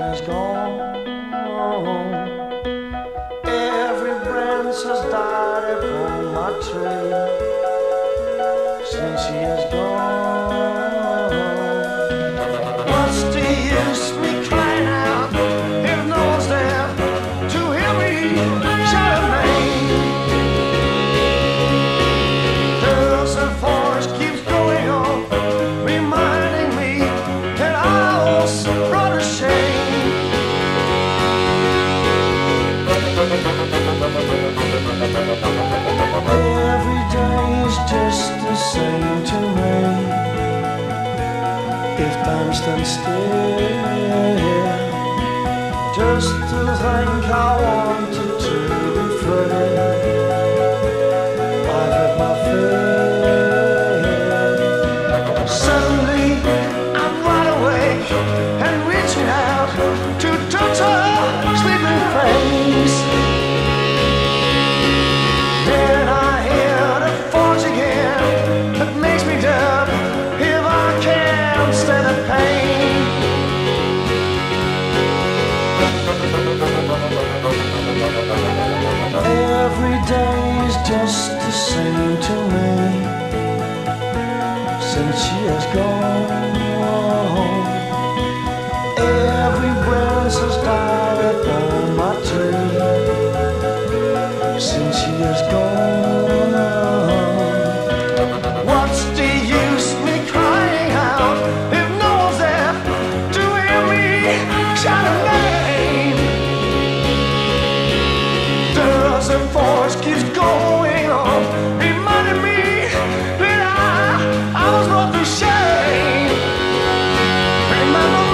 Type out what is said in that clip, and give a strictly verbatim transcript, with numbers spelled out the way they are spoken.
has gone. Every branch has died upon my tree since she has gone. What's the use me crying out if no one's there to hear me shout her name? There's a forest keeps going on, reminding me that I was brought to shame. Every day is just the same to me. If time stands still, just to think I wanted to be free. I've had my fill. Suddenly I'm wide awake and reaching out to touch her sleeping face. Then I hear the force again that makes me doubt if I can stand the pain. Every day is just the same to me since she has gone. Every branch has died upon my tree since she has gone. What's the use me crying out if no one's there to hear me shout her name? The force keeps going on, reminding me that I, I was brought to shame. Remember